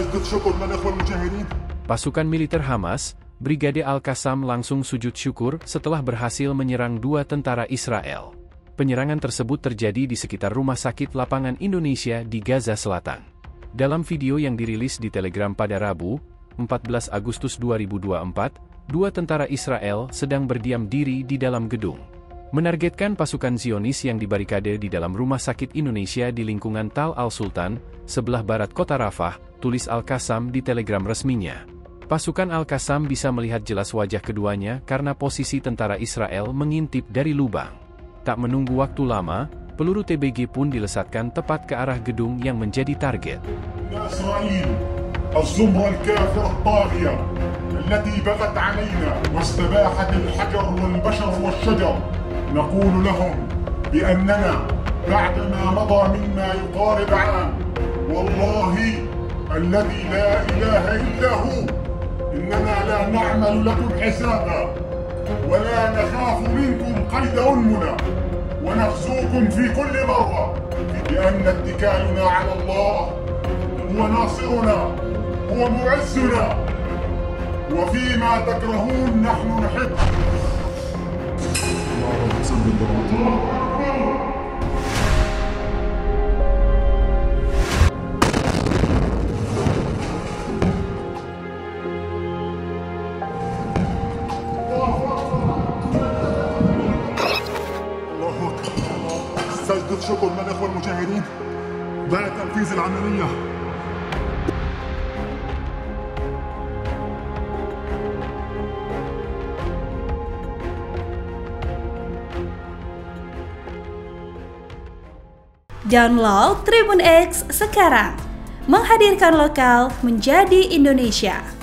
سجدة شكر للإخوة المجاهدين. Pasukan militer Hamas, Brigade Al-Qassam langsung sujud syukur setelah berhasil menyerang 2 tentara Israel. Penyerangan tersebut terjadi di sekitar Rumah Sakit Lapangan Indonesia di Gaza Selatan. Dalam video yang dirilis di Telegram pada Rabu, 14 Agustus 2024, 2 tentara Israel sedang berdiam diri di dalam gedung. Menargetkan pasukan Zionis yang dibarikade di dalam Rumah Sakit Indonesia di lingkungan Tal Al-Sultan, sebelah barat kota Rafah, tulis Al-Qassam di Telegram resminya. Pasukan Al-Qassam bisa melihat jelas wajah keduanya karena posisi tentara Israel mengintip dari lubang. Tak menunggu waktu lama, peluru TBG pun dilesatkan tepat ke arah gedung yang menjadi target. إسرائيل الزمرة الكافرة الطاغية التي بغت علينا واستباحت الحجر والبشر والشجر نقول لهم بأننا بعدما مضى منا يقارب عام والله الذي لا إله إلا هو إننا لا نعمل لكم حسابا ولا نخاف منكم قيد أنمنا ونغزوكم في كل مرة لأن اتكالنا على الله هو ناصرنا هو معزنا وفيما تكرهون نحن نحب. سجدة شكر للإخوة المجاهدين بعد تنفيذ العملية. Download Tribun X sekarang, menghadirkan lokal menjadi Indonesia.